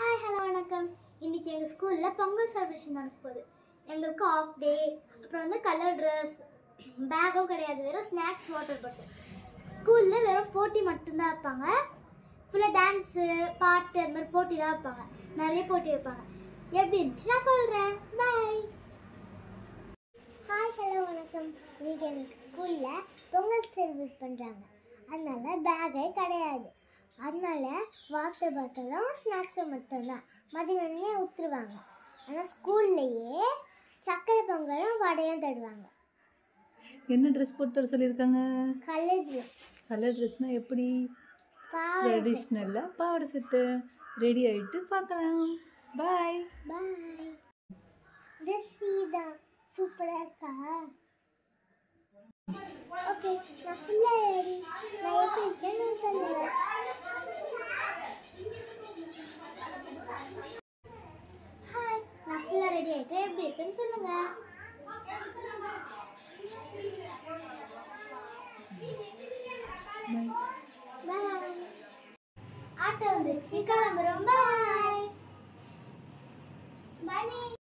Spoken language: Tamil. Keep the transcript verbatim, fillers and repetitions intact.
ஹாய் ஹலோ வணக்கம். இன்றைக்கி எங்கள் ஸ்கூலில் பொங்கல் செலிப்ரேஷன் நடக்க போகுது. எங்களுக்கு ஆஃப் டே, அப்புறம் வந்து கலர் ட்ரெஸ், பேக்கும் கிடையாது, வெறும் ஸ்நாக்ஸ், வாட்டர் பாட்டில். ஸ்கூலில் வெறும் போட்டி மட்டும்தான் வைப்பாங்க. ஃபுல்லாக டான்ஸு, பாட்டு, அது மாதிரி போட்டி தான் வைப்பாங்க. நிறைய போட்டி வைப்பாங்க. எப்படி இருந்துச்சு நான் சொல்கிறேன். பாய். ஹாய் ஹலோ வணக்கம். இன்றைக்கி எங்கள் ஸ்கூலில் பொங்கல் செலிப்ரேட் பண்ணுறாங்க. அதனால் பேக்கே கிடையாது. அதனால வாட்டர் பாட்டிலும் ஸ்நாக்ஸும் மட்டும்தான் மதியானமே ஊற்றுருவாங்க. ஆனால் ஸ்கூல்லையே சக்கரை பொங்கலும் வடையும் தருவாங்க. என்ன ட்ரெஸ் போட்டு வர சொல்லியிருக்காங்க? Colour dress. கலர் ட்ரெஸ்னால் எப்படி? ட்ரெடிஷ்னலாக பாவாடை செட்டு ரெடி ஆகிட்டு பார்க்கலாம். பாய் பாய். ட்ரெஸ் தான் சூப்பராக இருக்கா? ஓகே, நான் ஃபுல்லாக ரெடி. நான் எப்படி இருக்கேன்னு சொல்லுவேன். ஹாய், நான் ஃபுல்லாக ரெடி ஆகிட்டு எப்படி இருக்குன்னு சொல்லுங்கள். பாய். ஆட்டோ வந்துச்சு, கிளம்புறோம். பாய். பாய்.